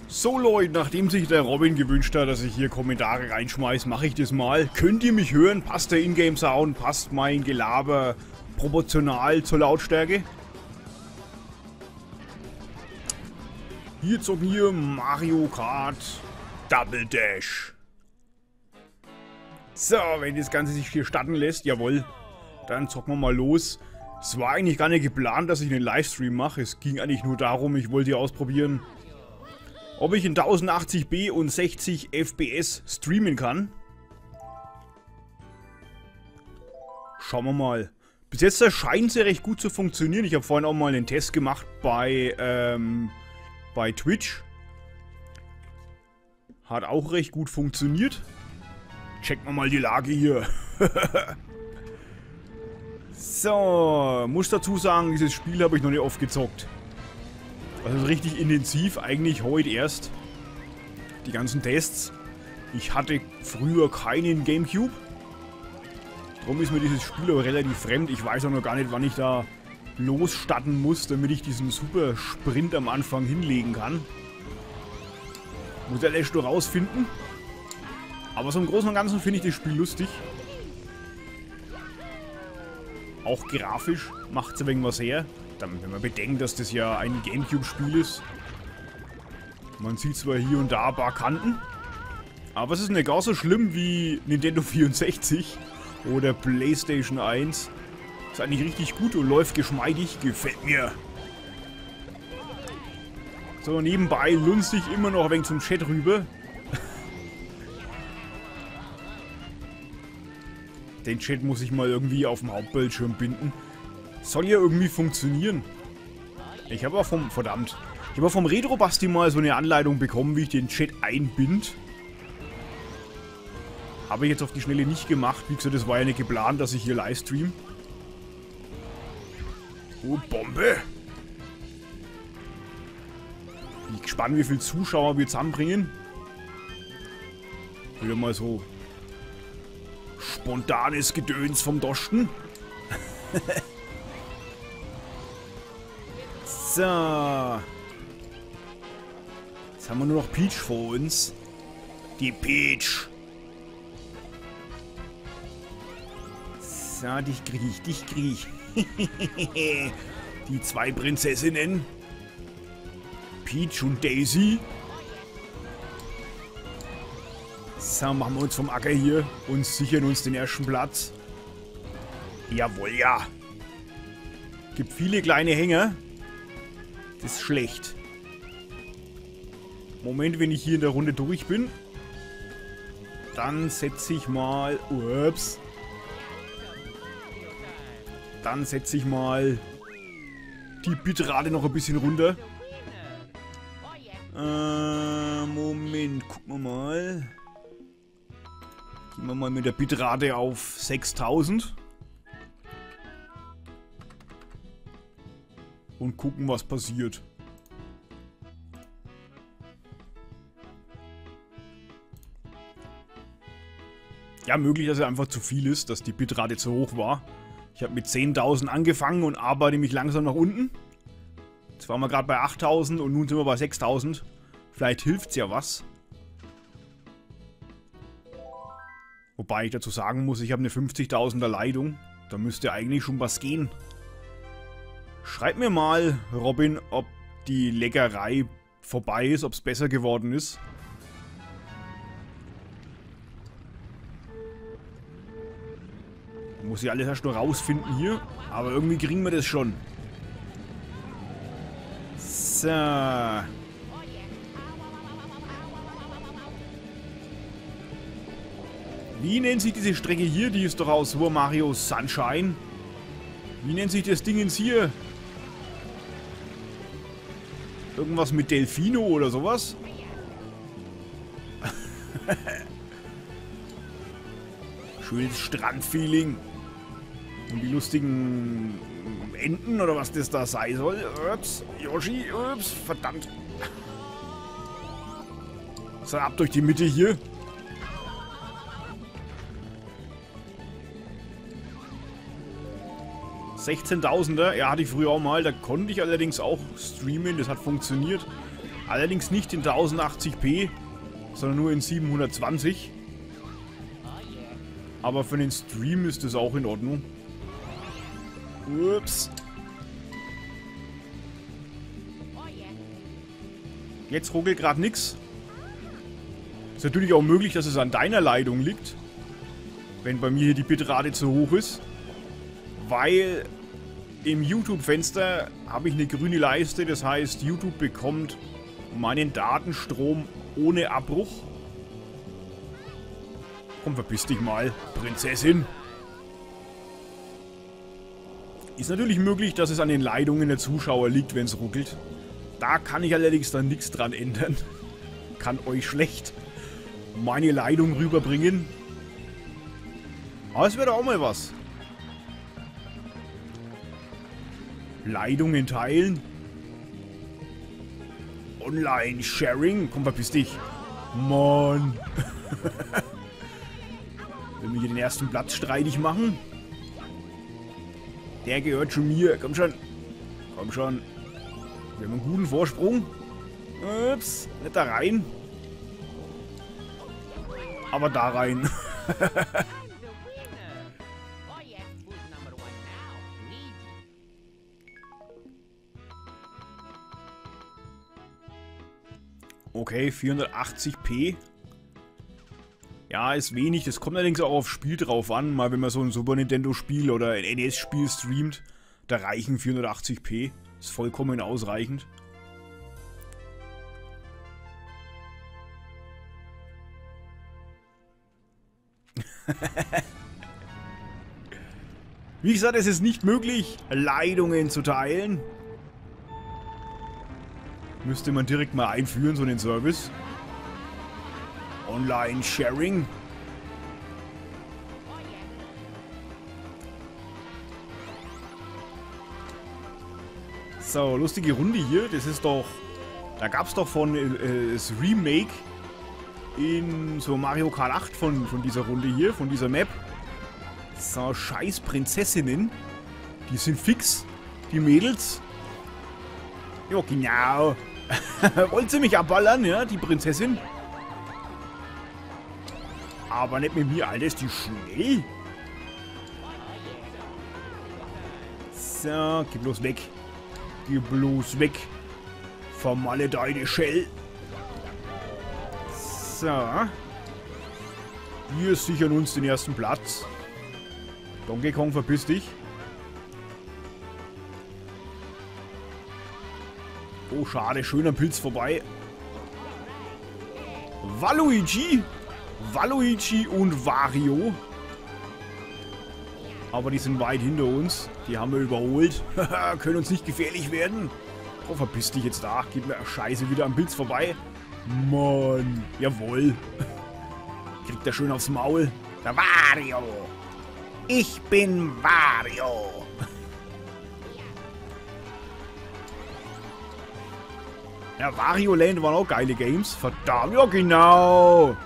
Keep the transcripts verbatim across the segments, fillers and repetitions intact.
So Leute, nachdem sich der Robin gewünscht hat, dass ich hier Kommentare reinschmeiße, mache ich das mal. Könnt ihr mich hören? Passt der Ingame-Sound? Passt mein Gelaber proportional zur Lautstärke? Hier zocken wir Mario Kart Double Dash. So, wenn das Ganze sich hier starten lässt, jawohl, dann zocken wir mal los. Es war eigentlich gar nicht geplant, dass ich einen Livestream mache. Es ging eigentlich nur darum, ich wollte hier ausprobieren, ob ich in tausendachtzig p und sechzig F P S streamen kann. Schauen wir mal. Bis jetzt scheint es ja recht gut zu funktionieren. Ich habe vorhin auch mal einen Test gemacht bei, ähm, bei Twitch. Hat auch recht gut funktioniert. Checken wir mal die Lage hier. So, muss dazu sagen, dieses Spiel habe ich noch nicht oft gezockt. Also richtig intensiv, eigentlich heute erst. Die ganzen Tests. Ich hatte früher keinen Gamecube. Darum ist mir dieses Spiel aber relativ fremd. Ich weiß auch noch gar nicht, wann ich da losstarten muss, damit ich diesen super Sprint am Anfang hinlegen kann. Muss ja erst noch rausfinden. Aber so im Großen und Ganzen finde ich das Spiel lustig. Auch grafisch macht es ein wenig was her. Dann, wenn man bedenkt, dass das ja ein Gamecube-Spiel ist. Man sieht zwar hier und da ein paar Kanten, aber es ist nicht gar so schlimm wie Nintendo vierundsechzig oder PlayStation eins. Ist eigentlich richtig gut und läuft geschmeidig, gefällt mir. So, nebenbei lunze ich immer noch ein wenig zum Chat rüber. Den Chat muss ich mal irgendwie auf dem Hauptbildschirm binden. Soll ja irgendwie funktionieren. Ich habe auch vom... Verdammt. Ich habe auch vom Retro-Basti mal so eine Anleitung bekommen, wie ich den Chat einbind. Habe ich jetzt auf die Schnelle nicht gemacht. Wie gesagt, das war ja nicht geplant, dass ich hier livestream. Oh, Bombe! Bin ich gespannt, wie viele Zuschauer wir zusammenbringen. Wieder mal so... spontanes Gedöns vom Dosten. So. Jetzt haben wir nur noch Peach vor uns. Die Peach. So, dich krieg ich, dich krieg ich. Die zwei Prinzessinnen. Peach und Daisy. So, machen wir uns vom Acker hier und sichern uns den ersten Platz. Jawohl, ja. Gibt viele kleine Hänger. Das ist schlecht. Moment, wenn ich hier in der Runde durch bin, dann setze ich mal... Ups. Dann setze ich mal die Bitrate noch ein bisschen runter. Äh, Moment, gucken wir mal. Gehen wir mal mit der Bitrate auf sechstausend. Und gucken, was passiert. Ja, möglich, dass es einfach zu viel ist, dass die Bitrate zu hoch war. Ich habe mit zehntausend angefangen und arbeite mich langsam nach unten. Jetzt waren wir gerade bei achttausend und nun sind wir bei sechstausend. Vielleicht hilft es ja was. Wobei ich dazu sagen muss, ich habe eine fünfzigtausender Leitung. Da müsste eigentlich schon was gehen. Schreib mir mal, Robin, ob die Leckerei vorbei ist, ob es besser geworden ist. Muss ich alles erst nur rausfinden hier. Aber irgendwie kriegen wir das schon. So. Wie nennt sich diese Strecke hier? Die ist doch aus Super Mario Sunshine. Wie nennt sich das Dingens hier? Irgendwas mit Delfino oder sowas? Schönes Strandfeeling. Und die lustigen Enten oder was das da sein soll. Ups, Yoshi, ups, verdammt. So, ab durch die Mitte hier. sechzehntausender, ja, hatte ich früher auch mal. Da konnte ich allerdings auch streamen. Das hat funktioniert. Allerdings nicht in tausendachtzig p, sondern nur in siebenhundertzwanzig. Aber für den Stream ist das auch in Ordnung. Ups. Jetzt ruckelt gerade nichts. Ist natürlich auch möglich, dass es an deiner Leitung liegt. Wenn bei mir hier die Bitrate zu hoch ist. Weil im YouTube-Fenster habe ich eine grüne Leiste. Das heißt, YouTube bekommt meinen Datenstrom ohne Abbruch. Komm, verpiss dich mal, Prinzessin. Ist natürlich möglich, dass es an den Leitungen der Zuschauer liegt, wenn es ruckelt. Da kann ich allerdings dann nichts dran ändern. Kann euch schlecht meine Leitung rüberbringen. Aber es wäre auch mal was. Leitungen teilen. Online-Sharing. Komm, verpiss dich. Mann. Wenn wir hier den ersten Platz streitig machen. Der gehört schon mir. Komm schon. Komm schon. Wir haben einen guten Vorsprung. Ups. Nicht da rein. Aber da rein. Okay, vierhundertachtzig p. Ja, ist wenig. Das kommt allerdings auch aufs Spiel drauf an. Mal wenn man so ein Super Nintendo Spiel oder ein N E S-Spiel streamt, da reichen vierhundertachtzig p. Ist vollkommen ausreichend. Wie gesagt, es ist nicht möglich, Leitungen zu teilen. Müsste man direkt mal einführen, so einen Service. Online-Sharing. So, lustige Runde hier. Das ist doch... Da gab es doch von äh, das Remake in so Mario Kart acht von, von dieser Runde hier, von dieser Map. So, scheiß Prinzessinnen. Die sind fix, die Mädels. Ja, genau. Wollt sie mich abballern, ja, die Prinzessin? Aber nicht mit mir, Alter, ist die schnell. So, geh bloß weg. Geh bloß weg. Vermaledeite Shell. So. Wir sichern uns den ersten Platz. Donkey Kong, verpiss dich. Oh, schade. Schöner Pilz vorbei. Waluigi. Waluigi und Wario. Aber die sind weit hinter uns. Die haben wir überholt. Können uns nicht gefährlich werden. Oh, verpiss dich jetzt da. Geht mir scheiße wieder am Pilz vorbei. Mann. Jawohl. Kriegt er schön aufs Maul. Der Wario. Ich bin Wario. Ja, Wario Land waren auch geile Games. Verdammt, ja genau.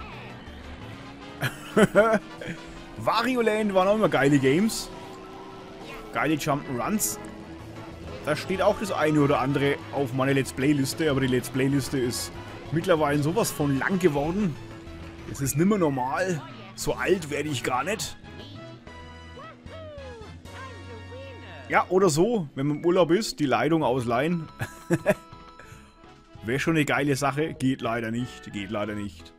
Wario Land waren auch immer geile Games. Geile Jump'n'Runs. Da steht auch das eine oder andere auf meiner Let's Play-Liste, aber die Let's Play-Liste ist mittlerweile sowas von lang geworden. Es ist nimmer normal. So alt werde ich gar nicht. Ja, oder so, wenn man im Urlaub ist, die Leitung ausleihen. Wäre schon eine geile Sache. Geht leider nicht. Geht leider nicht.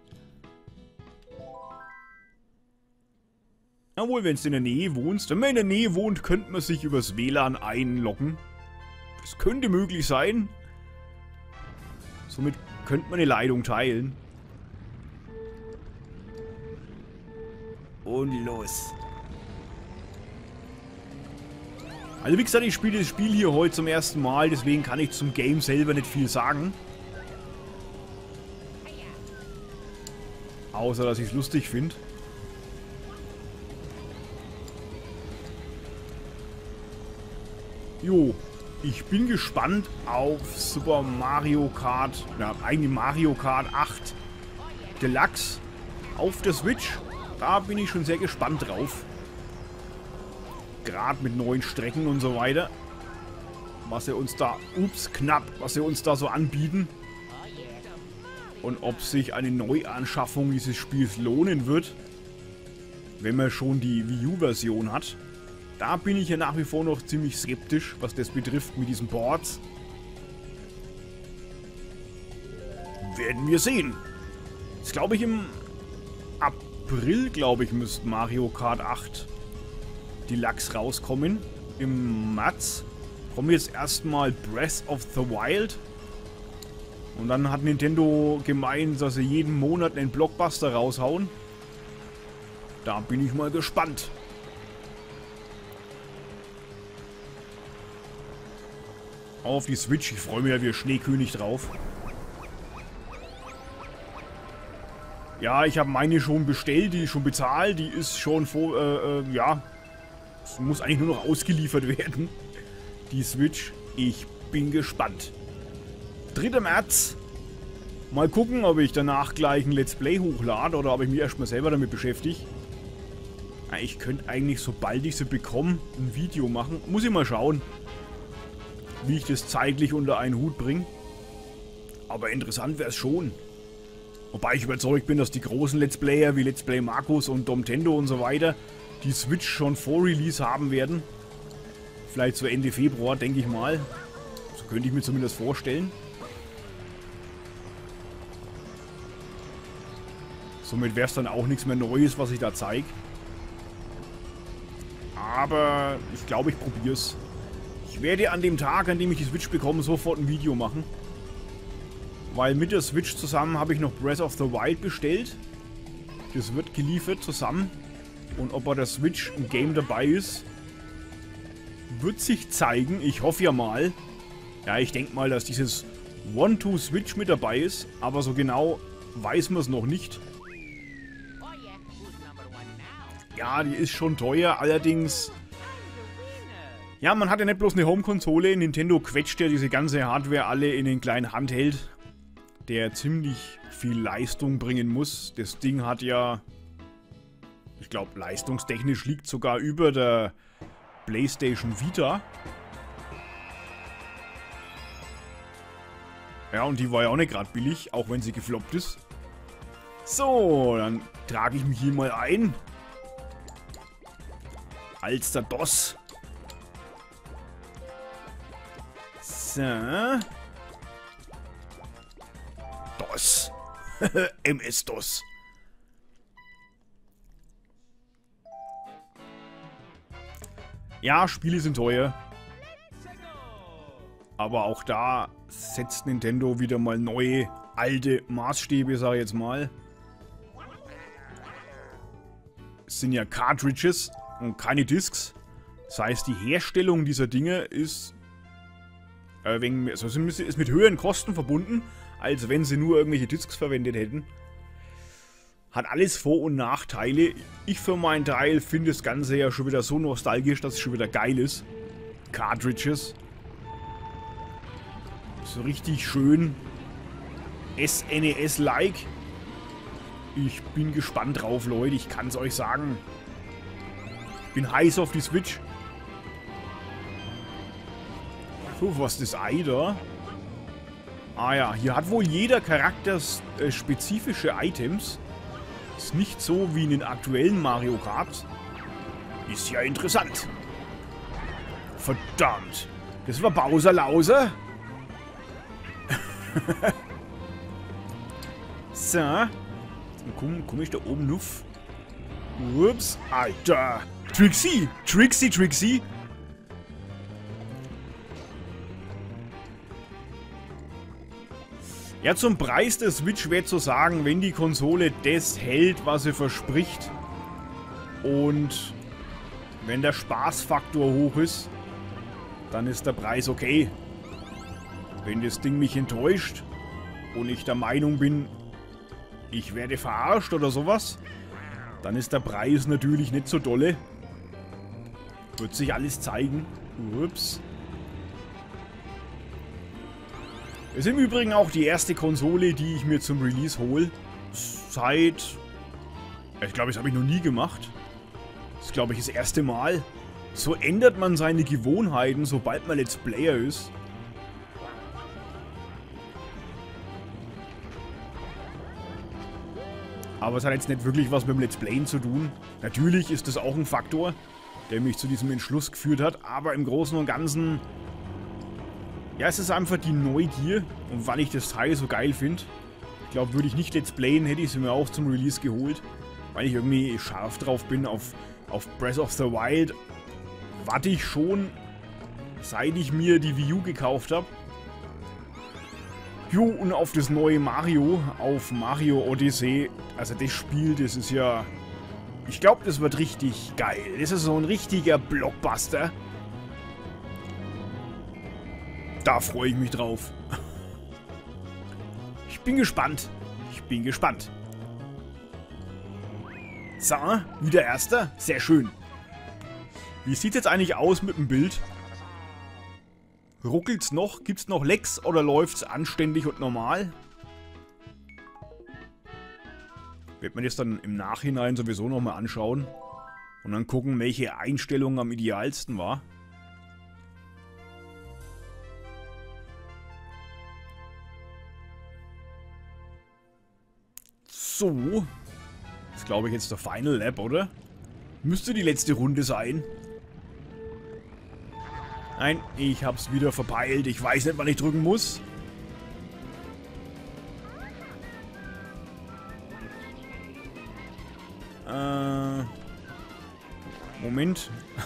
Jawohl, wenn du in der Nähe wohnst. Wenn man in der Nähe wohnt, könnte man sich übers W L A N einloggen. Das könnte möglich sein. Somit könnte man eine Leitung teilen. Und los. Also wie gesagt, ich spiele das Spiel hier heute zum ersten Mal. Deswegen kann ich zum Game selber nicht viel sagen. Außer, dass ich es lustig finde. Jo, ich bin gespannt auf Super Mario Kart, ja, eigentlich Mario Kart acht Deluxe auf der Switch. Da bin ich schon sehr gespannt drauf. Gerade mit neuen Strecken und so weiter. Was sie uns da, ups, knapp, was sie uns da so anbieten. und ob sich eine Neuanschaffung dieses Spiels lohnen wird, wenn man schon die Wii U-Version hat. Da bin ich ja nach wie vor noch ziemlich skeptisch, was das betrifft mit diesen Boards. Werden wir sehen. Jetzt glaube ich im April, glaube ich, müsste Mario Kart acht Deluxe rauskommen. Im März kommt jetzt erstmal Breath of the Wild. Und dann hat Nintendo gemeint, dass sie jeden Monat einen Blockbuster raushauen. Da bin ich mal gespannt. Auf die Switch, ich freue mich ja wie Schneekönig drauf. Ja, ich habe meine schon bestellt, die ist schon bezahlt, die ist schon vor, äh, äh, ja, es muss eigentlich nur noch ausgeliefert werden. Die Switch, ich bin gespannt. dritter März. Mal gucken, ob ich danach gleich ein Let's Play hochlade oder ob ich mich erstmal selber damit beschäftige. Ja, ich könnte eigentlich, sobald ich sie bekomme, ein Video machen. Muss ich mal schauen, wie ich das zeitlich unter einen Hut bringe. Aber interessant wäre es schon. Wobei ich überzeugt bin, dass die großen Let's Player wie Let's Play Markus und Domtendo und so weiter die Switch schon vor Release haben werden. Vielleicht so Ende Februar, denke ich mal. So könnte ich mir zumindest vorstellen. Somit wäre es dann auch nichts mehr Neues, was ich da zeige. Aber ich glaube, ich probiere es. Ich werde an dem Tag, an dem ich die Switch bekomme, sofort ein Video machen. Weil mit der Switch zusammen habe ich noch Breath of the Wild bestellt. Das wird geliefert zusammen. Und ob bei der Switch ein Game dabei ist, wird sich zeigen. Ich hoffe ja mal. Ja, ich denke mal, dass dieses One to Switch mit dabei ist. Aber so genau weiß man es noch nicht. Ja, die ist schon teuer. Allerdings... Ja, man hat ja nicht bloß eine Home-Konsole. Nintendo quetscht ja diese ganze Hardware alle in den kleinen Handheld, der ziemlich viel Leistung bringen muss. Das Ding hat ja, ich glaube, leistungstechnisch liegt sogar über der PlayStation Vita. Ja, und die war ja auch nicht gerade billig, auch wenn sie gefloppt ist. So, dann trage ich mich hier mal ein. Als der D O S. So. DOS. M S-DOS. Ja, Spiele sind teuer. Aber auch da setzt Nintendo wieder mal neue, alte Maßstäbe, sag ich jetzt mal. Es sind ja Cartridges und keine Discs. Das heißt, die Herstellung dieser Dinge ist, äh, wegen, also ist mit höheren Kosten verbunden, als wenn sie nur irgendwelche Discs verwendet hätten. Hat alles Vor- und Nachteile. Ich für meinen Teil finde das Ganze ja schon wieder so nostalgisch, dass es schon wieder geil ist. Cartridges. So richtig schön S N E S-like. Ich bin gespannt drauf, Leute. Ich kann es euch sagen. Ich bin heiß auf die Switch. So, was ist das Ei da? Ah ja, hier hat wohl jeder Charakter äh, spezifische Items. Ist nicht so wie in den aktuellen Mario Kart. Ist ja interessant. Verdammt. Das war Bowser Lauser. So. Dann komm, komm ich da oben nuff. Ups, Alter. Trixie. Trixie, Trixie. Ja, zum Preis der Switch wäre zu sagen, wenn die Konsole das hält, was sie verspricht und wenn der Spaßfaktor hoch ist, dann ist der Preis okay. Wenn das Ding mich enttäuscht und ich der Meinung bin, ich werde verarscht oder sowas, dann ist der Preis natürlich nicht so dolle. Wird sich alles zeigen. Ups. Es ist im Übrigen auch die erste Konsole, die ich mir zum Release hole. Seit... Ich glaube, das habe ich noch nie gemacht. Das ist, glaube ich, das erste Mal. So ändert man seine Gewohnheiten, sobald man Let's Player ist. Aber es hat jetzt nicht wirklich was mit dem Let's Playen zu tun. Natürlich ist das auch ein Faktor, der mich zu diesem Entschluss geführt hat. Aber im Großen und Ganzen... Ja, es ist einfach die Neugier. Und weil ich das Teil so geil finde. Ich glaube, würde ich nicht Let's Playen, hätte ich es mir auch zum Release geholt. Weil ich irgendwie scharf drauf bin auf, auf Breath of the Wild. Warte ich schon, seit ich mir die Wii U gekauft habe. Jo, und auf das neue Mario, auf Mario Odyssey. Also das Spiel, das ist ja... Ich glaube, das wird richtig geil. Das ist so ein richtiger Blockbuster. Da freue ich mich drauf. Ich bin gespannt. Ich bin gespannt. So, wieder Erster. Sehr schön. Wie sieht es jetzt eigentlich aus mit dem Bild? Ruckelt's noch? Gibt's noch Lags oder läuft's anständig und normal? Wird man das dann im Nachhinein sowieso nochmal anschauen und dann gucken, welche Einstellung am idealsten war. So. Das ist, glaube ich, jetzt der Final Lap, oder? Müsste die letzte Runde sein. Nein, ich hab's wieder verpeilt. Ich weiß nicht, wann ich drücken muss. Äh... Moment.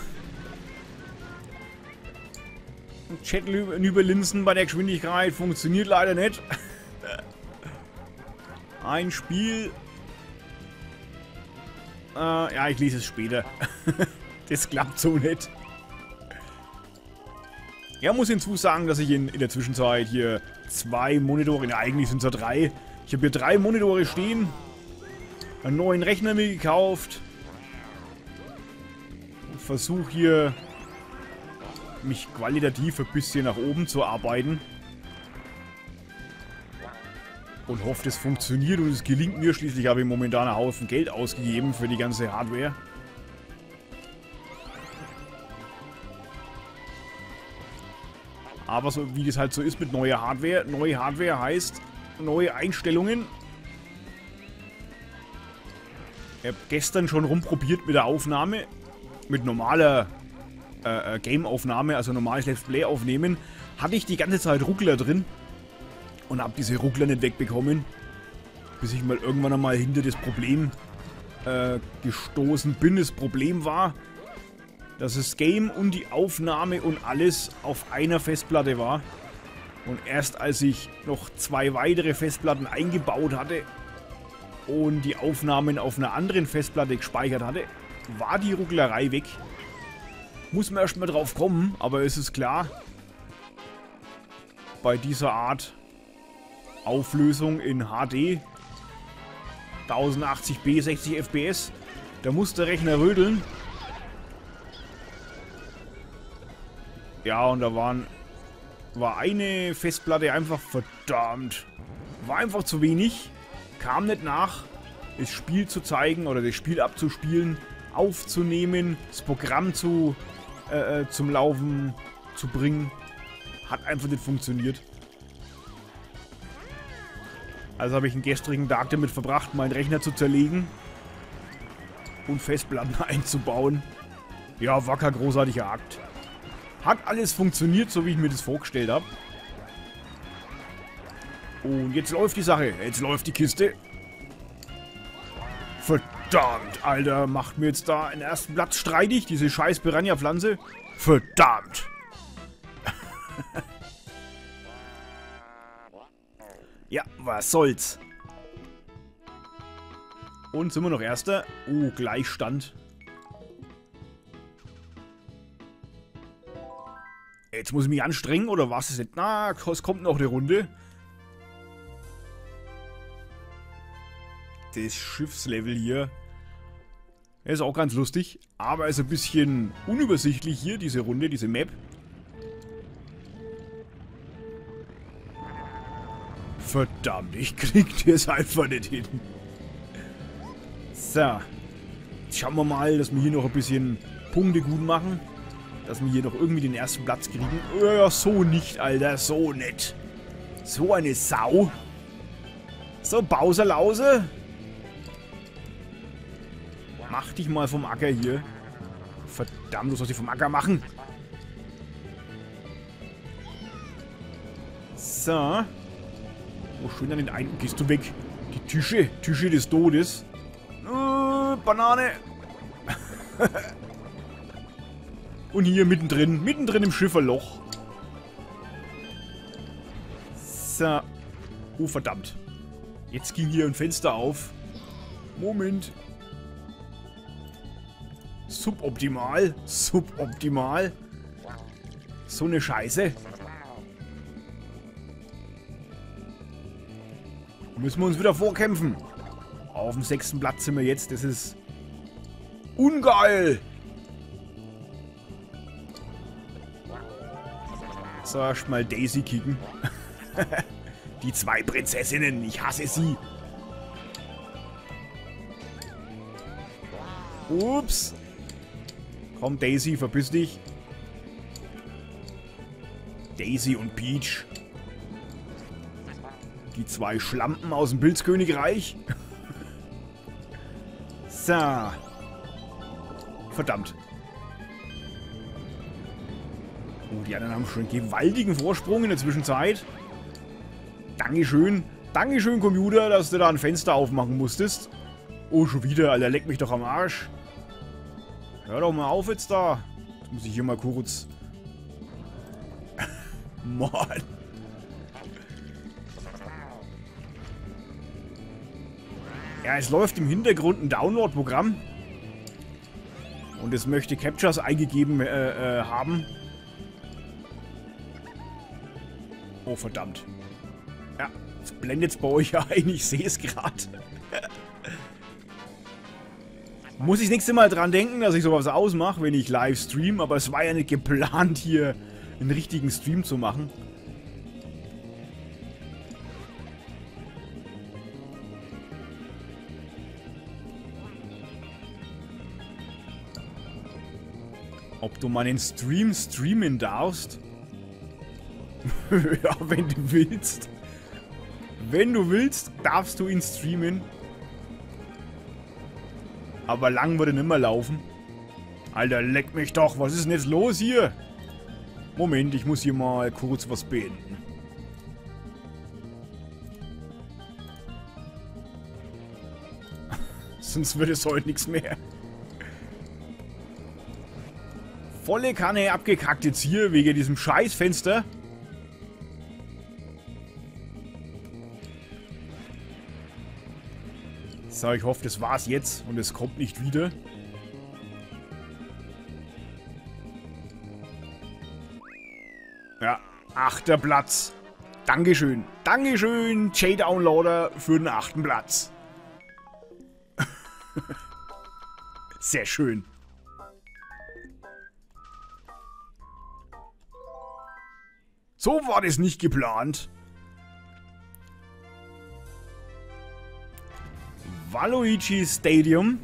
Chat überlinsen bei der Geschwindigkeit funktioniert leider nicht. Ein Spiel... Äh, ja, ich lese es später. Das klappt so nicht. Ja, muss hinzusagen, dass ich in, in der Zwischenzeit hier zwei Monitore, ja, eigentlich sind es ja drei. Ich habe hier drei Monitore stehen. Einen neuen Rechner mir gekauft. Und versuche hier mich qualitativ ein bisschen nach oben zu arbeiten. Und hoffe, das funktioniert und es gelingt mir. Schließlich habe ich momentan einen Haufen Geld ausgegeben für die ganze Hardware. Aber so wie das halt so ist mit neuer Hardware. Neue Hardware heißt neue Einstellungen. Ich habe gestern schon rumprobiert mit der Aufnahme. Mit normaler äh, Game-Aufnahme, also normales Let's Play aufnehmen. Hatte ich die ganze Zeit Ruckler drin. Und habe diese Ruckler nicht wegbekommen. Bis ich mal irgendwann einmal hinter das Problem äh, gestoßen bin. Das Problem war, dass das Game und die Aufnahme und alles auf einer Festplatte war. Und erst als ich noch zwei weitere Festplatten eingebaut hatte und die Aufnahmen auf einer anderen Festplatte gespeichert hatte, war die Rucklerei weg. Muss man erstmal drauf kommen, aber es ist klar, bei dieser Art Auflösung in H D, tausendachtzig p, sechzig F P S, da muss der Rechner rödeln. Ja, und da waren, war eine Festplatte einfach verdammt, war einfach zu wenig, kam nicht nach, das Spiel zu zeigen oder das Spiel abzuspielen, aufzunehmen, das Programm zu, äh, zum Laufen zu bringen, hat einfach nicht funktioniert. Also habe ich einen gestrigen Tag damit verbracht, meinen Rechner zu zerlegen und Festplatten einzubauen. Ja, war kein großartiger Akt. Hat alles funktioniert, so wie ich mir das vorgestellt habe. Und jetzt läuft die Sache. Jetzt läuft die Kiste. Verdammt, Alter, macht mir jetzt da einen ersten Platz streitig, diese scheiß Piranha-Pflanze. Verdammt. Ja, was soll's. Und sind wir noch Erster? Oh, Gleichstand. Jetzt muss ich mich anstrengen, oder was ist jetzt? Na, es kommt noch eine Runde. Das Schiffslevel hier ist auch ganz lustig, aber ist ein bisschen unübersichtlich hier, diese Runde, diese Map. Verdammt, ich krieg das einfach nicht hin. So. Jetzt schauen wir mal, dass wir hier noch ein bisschen Punkte gut machen. Dass wir hier noch irgendwie den ersten Platz kriegen. Ja, so nicht, Alter. So nicht. So eine Sau. So, Bowser Lause. Mach dich mal vom Acker hier. Verdammt, du sollst dich vom Acker machen. So. Oh, schön an den einen. Gehst du weg. Die Tische. Tische des Todes. Uh, Banane. Und hier mittendrin. Mittendrin im Schifferloch. So. Oh, verdammt. Jetzt ging hier ein Fenster auf. Moment. Suboptimal. Suboptimal. So eine Scheiße. Müssen wir uns wieder vorkämpfen. Auf dem sechsten Platz sind wir jetzt. Das ist ungeil. So, erstmal Daisy kicken. Die zwei Prinzessinnen. Ich hasse sie. Ups. Komm, Daisy, verpiss dich. Daisy und Peach. Die zwei Schlampen aus dem Pilzkönigreich. So. Verdammt. Oh, die anderen haben schon einen gewaltigen Vorsprung in der Zwischenzeit. Dankeschön. Dankeschön, Computer, dass du da ein Fenster aufmachen musstest. Oh, schon wieder, Alter. Leck mich doch am Arsch. Hör doch mal auf jetzt da. Jetzt muss ich hier mal kurz... Mann. Ja, es läuft im Hintergrund ein Download-Programm. Und es möchte Captures eingegeben äh, äh, haben. Oh, verdammt. Ja, es blendet es bei euch ja ein. Ich sehe es gerade. Muss ich das nächste Mal dran denken, dass ich sowas ausmache, wenn ich live stream. Aber es war ja nicht geplant, hier einen richtigen Stream zu machen. Ob du meinen Stream streamen darfst? Ja, wenn du willst. Wenn du willst, darfst du ihn streamen. Aber lang würde nimmer laufen. Alter, leck mich doch. Was ist denn jetzt los hier? Moment, ich muss hier mal kurz was beenden. Sonst wird es heute nichts mehr. Volle Kanne abgekackt jetzt hier wegen diesem Scheißfenster. So, ich hoffe, das war's jetzt und es kommt nicht wieder. Ja, achter Platz. Dankeschön. Dankeschön, J-Downloader, für den achten Platz. Sehr schön. So war das nicht geplant. Waluigi Stadium.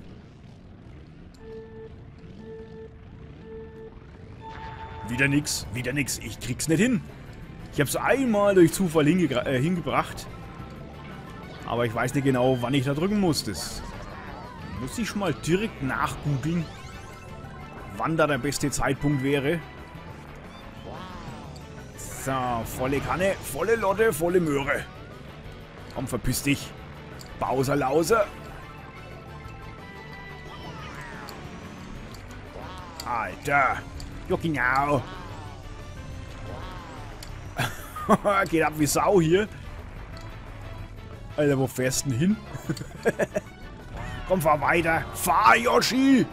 Wieder nix, wieder nix. Ich krieg's nicht hin. Ich hab's einmal durch Zufall hinge äh, hingebracht. Aber ich weiß nicht genau, wann ich da drücken muss. Das muss ich mal direkt nachgoogeln, wann da der beste Zeitpunkt wäre. So, volle Kanne, volle Lotte, volle Möhre. Komm, verpiss dich. Bowser Lause. Alter. Ja, genau. Geht ab wie Sau hier. Alter, wo fährst du denn hin? Komm, fahr weiter. Fahr, Yoshi.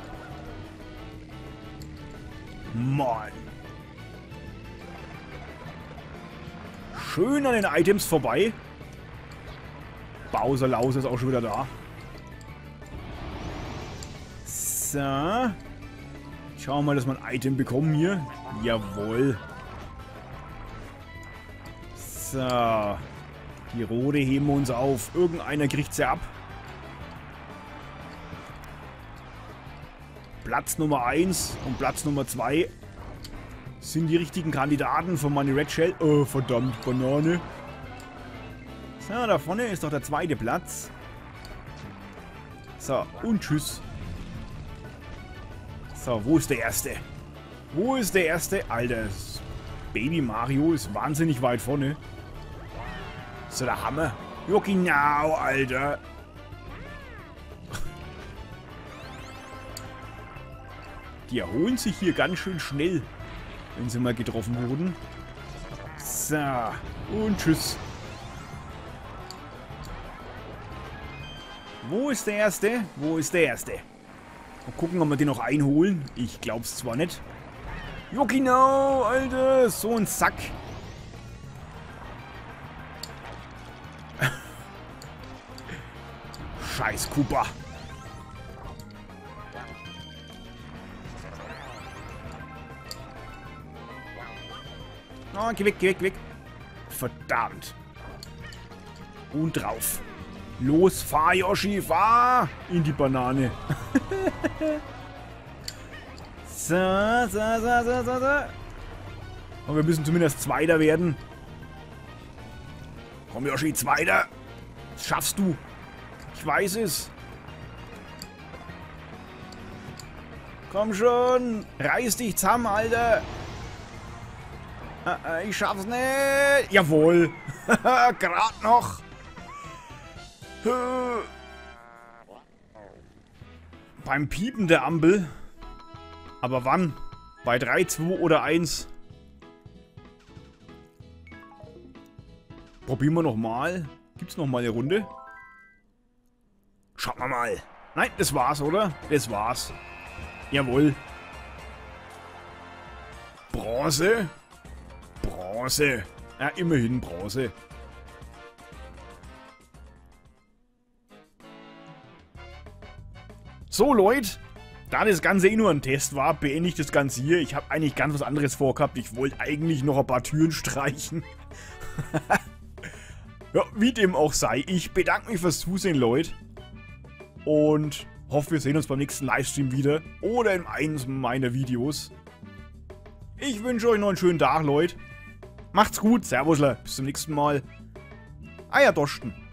Mann. Schön an den Items vorbei. Bowser Lause ist auch schon wieder da. So. Schauen wir mal, dass wir ein Item bekommen hier. Jawohl. So. Die rote heben wir uns auf. Irgendeiner kriegt sie ab. Platz Nummer eins und Platz Nummer zwei sind die richtigen Kandidaten für meine Red Shell. Oh, verdammt, Banane. So, da vorne ist doch der zweite Platz. So, und tschüss. So, wo ist der Erste? Wo ist der Erste? Alter, das Baby Mario ist wahnsinnig weit vorne. So der Hammer. Jo, genau, Alter. Die erholen sich hier ganz schön schnell, wenn sie mal getroffen wurden. So, und tschüss. Wo ist der Erste? Wo ist der Erste? Mal gucken, ob wir den noch einholen. Ich glaub's zwar nicht. Jo, genau, Alter. So ein Sack. Scheiß Koopa. Oh, geh weg, geh weg, geh weg. Verdammt. Und drauf. Los, fahr, Yoshi, fahr! In die Banane. so, so, so, so, so, so. Und wir müssen zumindest Zweiter werden. Komm, Yoshi, Zweiter. Das schaffst du. Ich weiß es. Komm schon. Reiß dich zusammen, Alter. Ich schaff's nicht. Jawohl. Gerade noch. Beim Piepen der Ampel. Aber wann? Bei drei, zwei oder eins? Probieren wir nochmal. Gibt's nochmal eine Runde? Schauen wir mal. Nein, das war's, oder? Das war's. Jawohl. Bronze. Bronze. Ja, immerhin Bronze. So, Leute, da das Ganze eh nur ein Test war, beende ich das Ganze hier. Ich habe eigentlich ganz was anderes vorgehabt. Ich wollte eigentlich noch ein paar Türen streichen. Ja, wie dem auch sei. Ich bedanke mich fürs Zusehen, Leute. Und hoffe, wir sehen uns beim nächsten Livestream wieder. Oder in eines meiner Videos. Ich wünsche euch noch einen schönen Tag, Leute. Macht's gut. Servusler. Bis zum nächsten Mal. Eierdosten.